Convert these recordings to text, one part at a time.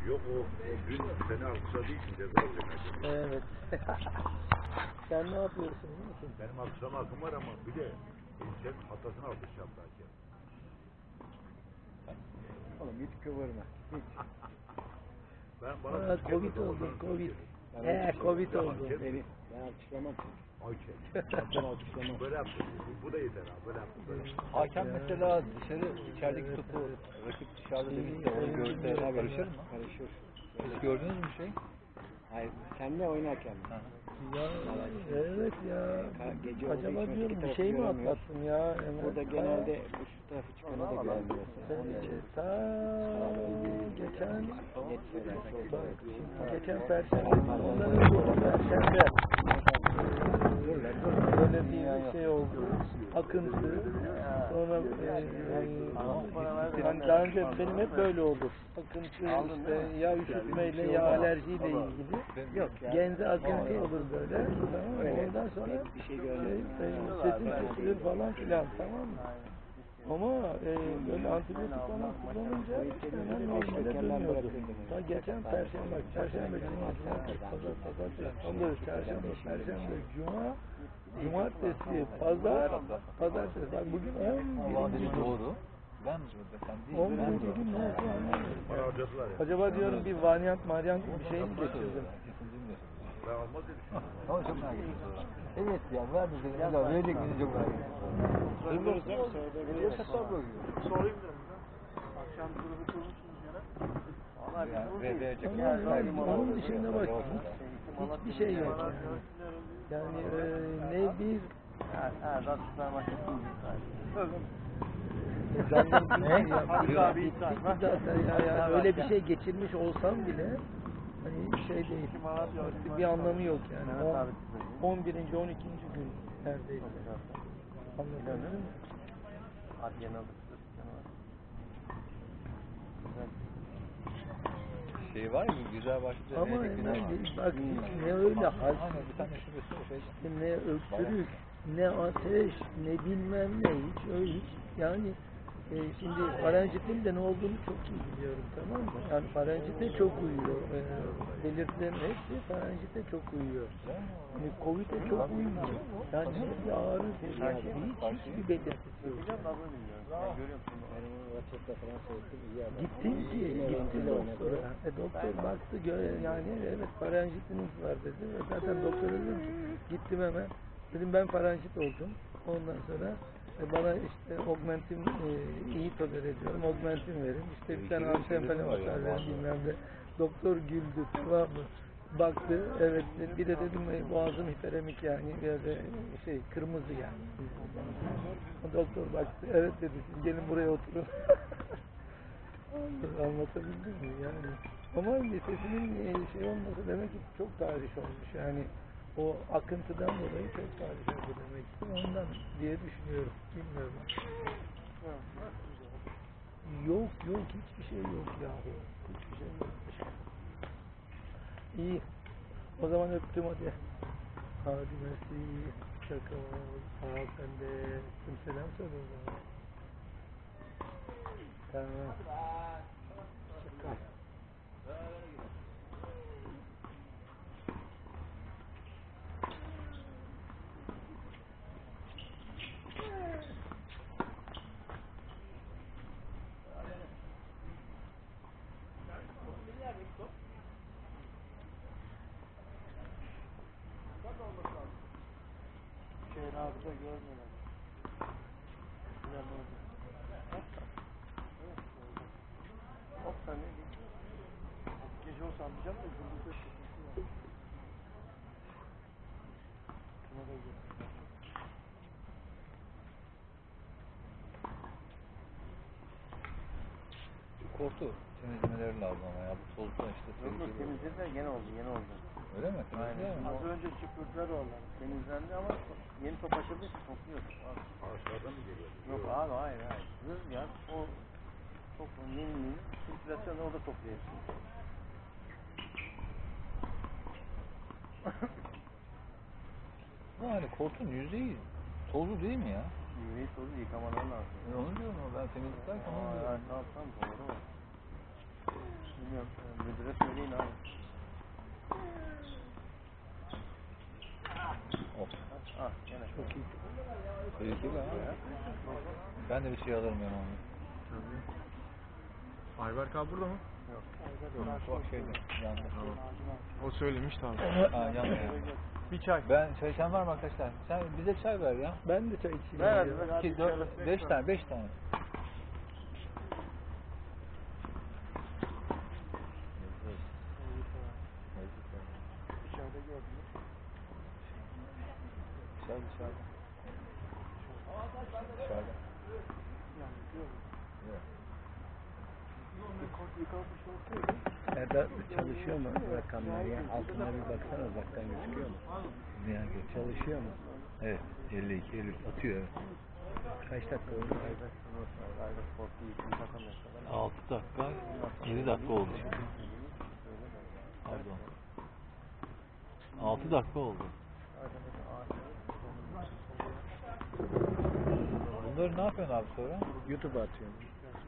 Yok o dün seni alkışladığı için ceza alacak. Evet. Sen ne yapıyorsun? İyi misin? Benim alkışlama hakkım var ama bir de sen hatasını alkışlayacağım belki. Oğlum hiç kıvırma. Hiç. Ben bana Covid oldum, Covid. Covid oldum. Ben alkışlamam. Ayçek. Ben alkışlamam. Böyle yaptım. Bu da yeter abi. Böyle yaptım. Böyle yaptım. Hakem mesela dışarı içerideki topu rakip dışarıda demişse onu görse karışır mı? Karışır. Hiç gördünüz mü şey? Hayır, senle oynarken. Ya evet ya. Gece Acaba olduğu için diyorum öteki bir şey mi tarafı göremiyoruz. atlattım ya? Burada genelde bu şu tarafı çıkana da göremiyoruz. Onun için Geçen net söylersen. bak, geçen Perşembe ondan önceki Perşembe böyle bir şey oldu. Akıntı. Sonra yani daha önce benim hep böyle olur. Akıntı işte ya üşütmeyle ya alerjiyle ilgili. Yok ya. Genze akıntı olur böyle. Tamam mı? Ondan sonra Bir şey göremiyoruz. sesin kesilir falan filan, tamam mı? Ama böyle antibiyotik falan kullanınca hemen normale dönüyordu. Ta geçen Perşembe, bak Perşembe, Cuma, Cumartesi, Pazar, Pazartesi, Salı, Çarşamba, Perşembe, Cuma, Cumartesi, Pazar, Pazartesi. Bak bugün 11. gün. Doğru. Ben sen değil. 11. gün ne oldu anlamıyorum. Bana harcadılar ya. Acaba diyorum bir varyant bir şey mi geçirdim? Ben almaz diye düşünüyorum. Ama çok merak ettim. Evet ya ver bize. Ya verecek bizi çok merak ettim. Sordururuz değil mi? Sordururuz. Sorayım dedim ben. Akşam grubu kurmuşsunuz gene. Valla biz bu değil. Verecek. Ama onun dışında bak hiçbir şey yok yani. Yani ne bir Zaten süpermarket Haluk abi bittik zaten yani öyle bir şey geçirmiş olsam bile hani şey değil, artık bir anlamı yok yani. 11. 12. gün neredeyse. Anladın mı? Şey var mı? Güzel başlıca. Ama bak ne öyle halsizlik, Bir tane şurası şey. ne öksürük, ne ateş, ne bilmem ne, hiç yani şimdi faranjitin de ne olduğunu çok iyi biliyorum, tamam mı? Yani faranjite çok uyuyor. Belirtilerin hepsi faranjite çok uyuyor. Yani Covid'e çok uymuyor. Yani hiçbir ağrı, hiçbir belirtisi yok. Gittim doktora. Doktor baktı yani evet faranjitiniz var dedi. Zaten doktor dedim ki gittim hemen. Dedim ben faranjit oldum. Ondan sonra bana işte augmentin iyi tolere ediyorum. Augmentin verin. İşte bir tane antiinflamatuar verin bilmem ne. Doktor güldü, tamam mı? Baktı, evet, bir de dedim boğazım hiperemik yani şey kırmızı yani. Doktor baktı, evet dedi, siz gelin buraya oturun. Anlatabildim mi yani? Ama sesinin şey olması demek ki çok tahriş olmuş yani. O akıntıdan dolayı çok tahriş oldu demek ki ondan diye düşünüyorum. Bilmiyorum. Yok hiçbir şey yok yahu. Hiçbir şey yok. İyi. O zaman öptüm hadi. Hadi mersi. Şaka ol. Sağ ol sen de. Tüm selam söyle o zaman. Tamam. Şaka. Cenazede görmüyorlar. Hop sen ne diyeyim? Gece olsa anlayacağım da gündüzde sıkıntı var. Şuna da gidelim. Kortu temizlemeleri lazım ama ya bu tozdan işte. Yok temizlediler yeni oldu. Öyle mi? Temizler mi? Az önce süpürdüler oraları. Temizlendi ama yeni top açıldığı için topluyor. Aşağıdan mı geliyor? Yok abi hayır. Rüzgar o topun nemini sirkülasyonu orada topluyor hepsini. Ama hani kortun %100 tozlu değil mi ya? Yüreği tozu yıkamaları lazım. Onu diyorum ama ben temizlik derken onu diyorum. Tamam doğru. Bilmiyorum Müdüre söyleyin abi. Of. Ah gene çok iyi. Tehlikeli ha. Ben de bir şey alırım yani onu. Ayberk abi burada mı? Bak şeyde yandı. O söylemiş tamam. Ha yandı ya. Bir çay. Ben çay içen var mı arkadaşlar? Sen bize çay ver ya. Ben de çay içeyim. Ver hadi, ya. ver hadi. 2, 4, 5 tane, 5 tane. Dışarıda gördüm. Dışarıda. Dışarıda. Yıkanmış olsaydı. Eda çalışıyor mu rakamlar ya? Altına bir baksana uzaktan gözüküyor mu? Yani Çalışıyor mu? evet 52, 53 atıyor evet. Kaç dakika oldu? Ayber Sport'u yıkım takamıyorsa. 6 dakika, 7 dakika oldu şimdi. Pardon. 6 dakika oldu. Bunları ne yapıyorsun abi sonra? YouTube'a atıyorum.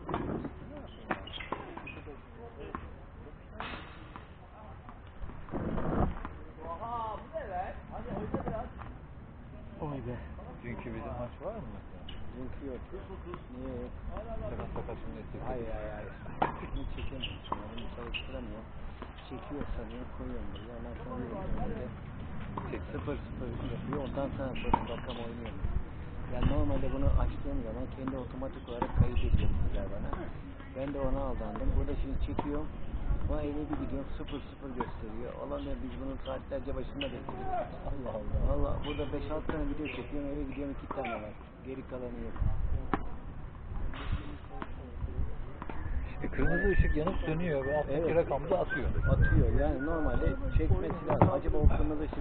Oy be. Dünkü bizim maç var mı mesela? Dünkü yok. Niye yok? Sakat şimdi ettik. Hayır. Bunu çekemiyorsun. Bunu çalıştıramıyor. Çekiyorsa niye koyuyorum buraya? Ondan sonra önce 0-0 yapıyor. Ondan sonra rakam oynuyor. Yani normalde bunu açtığım zaman kendi otomatik olarak kaydediyor bana. Ben de ona aldandım. Burada şimdi çekiyorum. Ama eve bir gidiyorum 0-0 gösteriyor. Olan ya biz bunun saatlerce başında bekliyoruz. Allah Allah. Valla burada 5-6 tane video çekiyorum. Eve gidiyorum 2 tane var. Geri kalanı yok. Kırmızı ışık yanıp sönüyor ve alttaki Evet. rakamı da atıyor. Atıyor. Yani normalde çekmesi lazım. Acaba o kırmızı ışık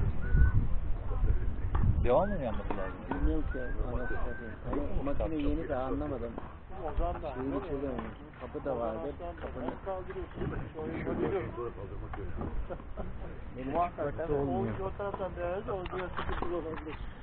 Devam mı yanması lazım? bilmiyorum ki anasını satayım. Ama makine yeni daha anlamadım. Ozan da. Şeyini çözemem. Kapı da vardı. Kapının Kaldırıyorsun. Sonra kaldırmak yok. benim Muhakkak. çıkmakta olmuyor. O taraftan değerli de o diğer sıkıntılı olabilir.